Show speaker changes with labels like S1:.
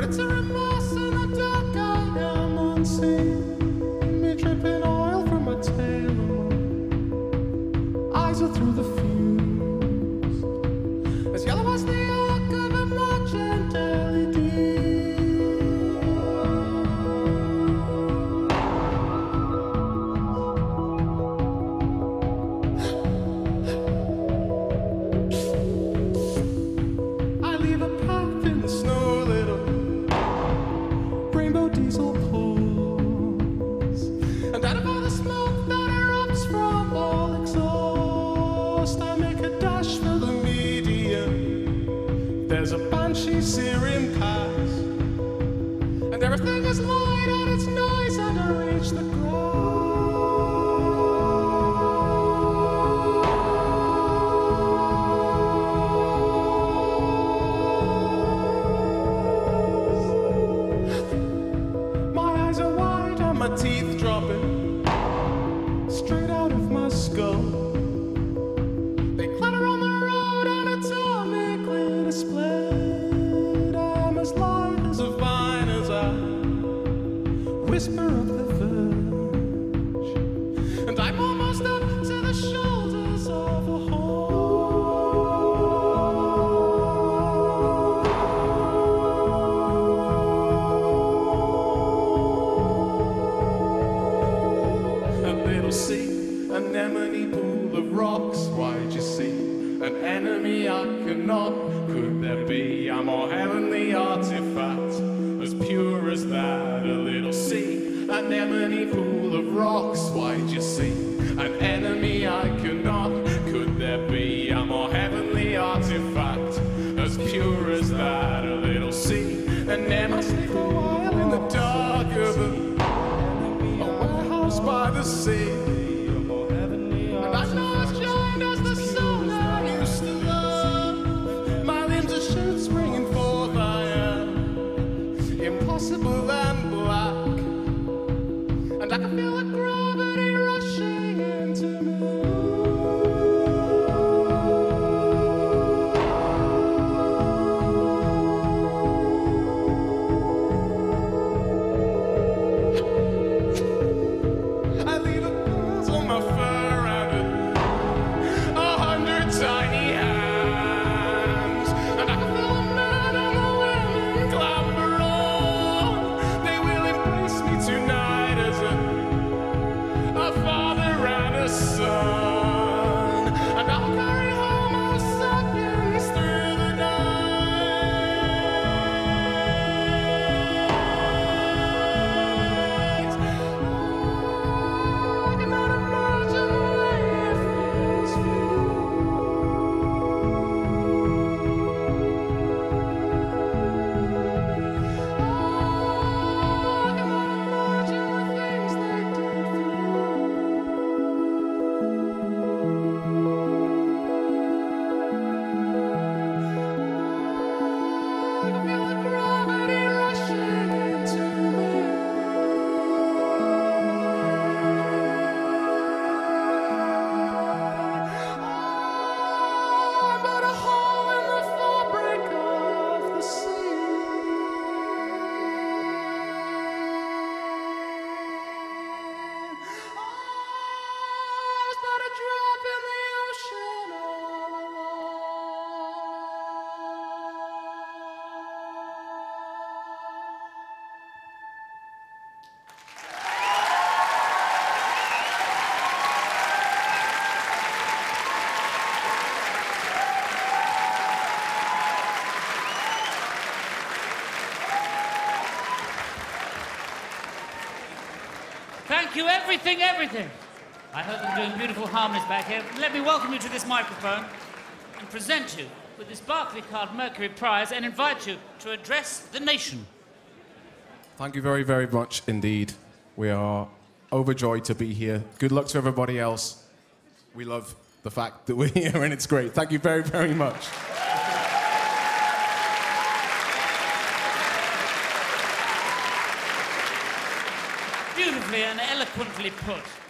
S1: It's a remorse in the dark, I am unseen. Me dripping oil from my tail. Eyes are through the fuse. As yellow as the arc of a merchant LED. I leave a path in the snow, little rainbow diesel pulls, and out of all the smoke that erupts from all exhaust, I make a dash for the median. There's a banshee searing past, and everything is light on its noise, and I reach the my teeth dropping straight out of my skull. They clatter on the road anatomically displayed. I am as lithe as a vine as I whisper up the verge, and I'm almost up to the shoulders of a horse. See, anemone pool of rocks. Why'd you see an enemy I cannot? Could there be a more heavenly artifact, as pure as that? A little sea, anemone pool of rocks. Why'd you see an enemy I cannot? Could there be a more heavenly artifact, as pure as that? A little sea, anemone sleep a while in the dark of a warehouse by the sea. And I know as giant as the soul I used to love. My limbs are shoots springing forth. I am impossible and black, and I can feel the gravity rushing into me. My fur and 100 tiny hands, and I can feel the men and the women clamber on. They will embrace me tonight as a father and a son, and I'll carry Homo sapiens through the night. I cannot imagine the way it feels for you. I cannot imagine the things they did for you. I can feel the gravity rushing into me. I'm but a hole in the fabric of the sea. I was but a drop in the ocean all
S2: Thank you, everything, everything. I heard them doing beautiful harmonies back here. Let me welcome you to this microphone and present you with this Barclaycard Mercury Prize and invite you to address the nation.
S1: Thank you very, very much indeed. We are overjoyed to be here. Good luck to everybody else. We love the fact that we're here, and it's great. Thank you very, very much.
S2: Beautifully and eloquently put.